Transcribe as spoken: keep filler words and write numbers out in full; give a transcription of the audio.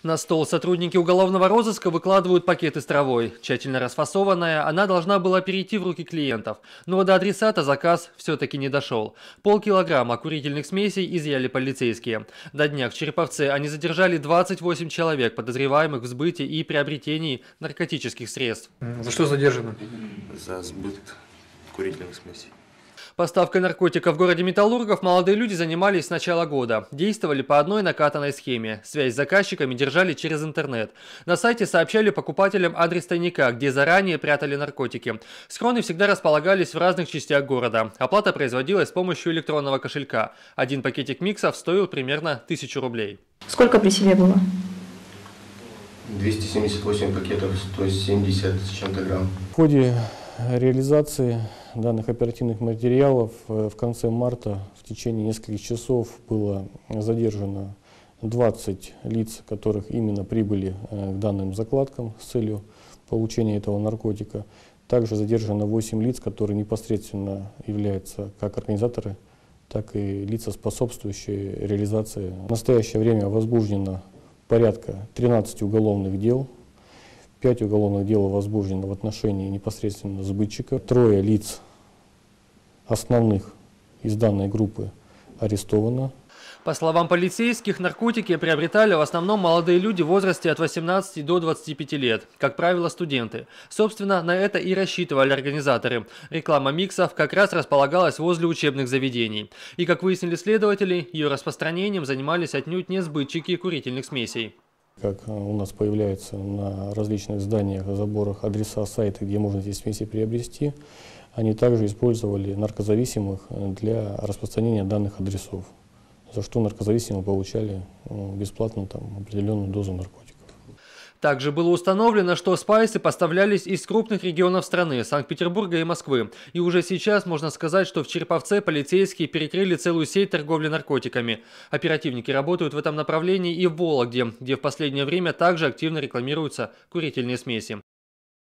На стол сотрудники уголовного розыска выкладывают пакеты с травой. Тщательно расфасованная, она должна была перейти в руки клиентов. Но до адресата заказ все-таки не дошел. Полкилограмма курительных смесей изъяли полицейские. На днях в Череповце они задержали двадцать восемь человек, подозреваемых в сбыте и приобретении наркотических средств. За что задержаны? За сбыт курительных смесей. Поставкой наркотиков в городе Металлургов молодые люди занимались с начала года. Действовали по одной накатанной схеме. Связь с заказчиками держали через интернет. На сайте сообщали покупателям адрес тайника, где заранее прятали наркотики. Схроны всегда располагались в разных частях города. Оплата производилась с помощью электронного кошелька. Один пакетик миксов стоил примерно тысячу рублей. Сколько при себе было? двести семьдесят восемь пакетов, сто семьдесят с чем-то грамм. В ходе реализации данных оперативных материалов в конце марта в течение нескольких часов было задержано двадцать лиц, которых именно прибыли к данным закладкам с целью получения этого наркотика. Также задержано восемь лиц, которые непосредственно являются как организаторы, так и лица, способствующие реализации. В настоящее время возбуждено порядка тринадцати уголовных дел. Пять уголовных дел возбуждено в отношении непосредственно сбытчика. Трое лиц основных из данной группы арестовано. По словам полицейских, наркотики приобретали в основном молодые люди в возрасте от восемнадцати до двадцати пяти лет, как правило, студенты. Собственно, на это и рассчитывали организаторы. Реклама миксов как раз располагалась возле учебных заведений. И, как выяснили следователи, ее распространением занимались отнюдь не сбытчики курительных смесей. Как у нас появляются на различных зданиях, заборах адреса, сайты, где можно эти смеси приобрести, они также использовали наркозависимых для распространения данных адресов, за что наркозависимые получали бесплатно там определенную дозу наркотиков. Также было установлено, что спайсы поставлялись из крупных регионов страны – Санкт-Петербурга и Москвы. И уже сейчас можно сказать, что в Череповце полицейские перекрыли целую сеть торговли наркотиками. Оперативники работают в этом направлении и в Вологде, где в последнее время также активно рекламируются курительные смеси.